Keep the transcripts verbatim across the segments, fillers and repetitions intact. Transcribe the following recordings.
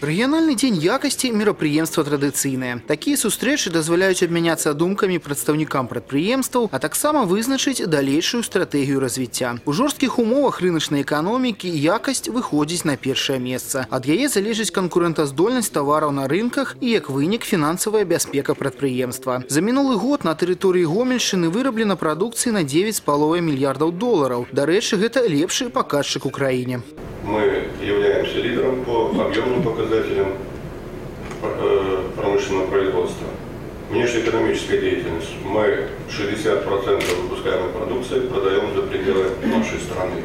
Рэгіянальны дзень якасці мерапрыемства традыцыйнае. Такія сустрэчы дазваляюць абмяняцца думкамі прадстаўнікам прадпрыемстваў, а таксама вызначыць далейшую стратэгію развіцця. У жорсткіх умовах рыначнай эканомікі якасць выходзіць на першае месца. Ад яе залежыць канкурэнтаздольнасць тавараў на рынках і, як вынік, фінансавая бяспека прадпрыемства. За минулый год на тэрыторыі Гомельшчыны выраблена прадукцыі на девять с половиной мільярдаў долараў. Дарэчы, гэта лепшы паказчык у краіне. Мы являемся лидером по объемным показателям промышленного производства. Внешнеэкономическая деятельность. Мы шестьдесят процентов выпускаемой продукции продаем за пределы нашей страны.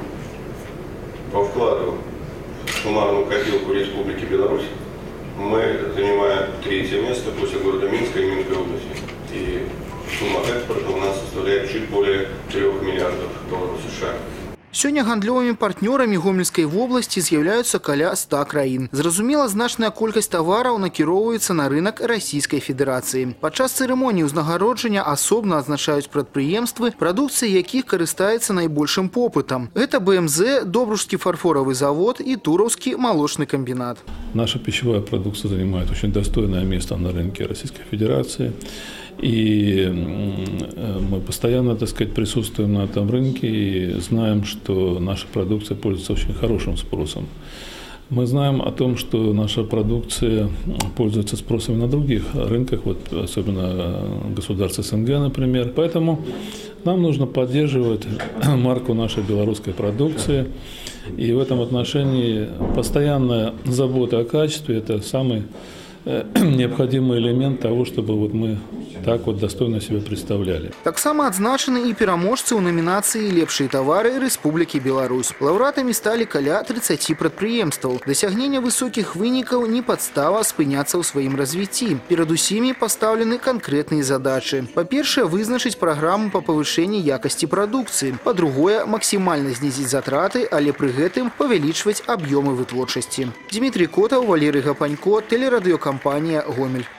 По вкладу в суммарную копилку Республики Беларусь мы занимаем третье место после города Минска и Минской области. И сумма экспорта у нас составляет чуть более трёх миллиардов долларов США. Сёння гандлёвымі партнёрамі Гомельскай вобласці з'яўляюцца каля ста краін. Зразумела, значная колькасць тавараў накіроўваецца на рынок Расійскай Федэрацыі. Падчас цырымоніі ўзнагароджання асобна адзначаюць прадпрыемствы, прадукцыя якіх карыстаецца найбольшым попытам. Гэта бэ эм зэ, Добружскі фарфоровый завод и Туровский молочный комбинат. Наша пищевая продукция занимает очень достойное место на рынке Российской Федерации. И мы постоянно, так сказать, присутствуем на этом рынке и знаем, что наша продукция пользуется очень хорошим спросом. Мы знаем о том, что наша продукция пользуется спросом на других рынках, вот особенно государств эс эн гэ, например. Поэтому нам нужно поддерживать марку нашей белорусской продукции. И в этом отношении постоянная забота о качестве – это самый необходимый элемент того, чтобы вот мы так вот достойно себя представляли. Таксама адзначаны і пераможцы ў намінацыі «Лепшыя тавары Рэспублікі Беларусь». Лаўрэатамі сталі каля тридцати прадпрыемстваў. Дасягнення высокіх вынікаў не падстава спыняцца ў сваім развіцці. Перад усімі пастаўлены канкрэтныя задачы. Па-першае, вызначыць праграму па павышэнні якасці прадукцыі. Па-другое, максімальна знізіць затраты, але пры гэтым павялічваць аб'ёмы вытворчасці. Дмітрий Котаў, Валерий Гапанько, телерадиокомпания «Гомель».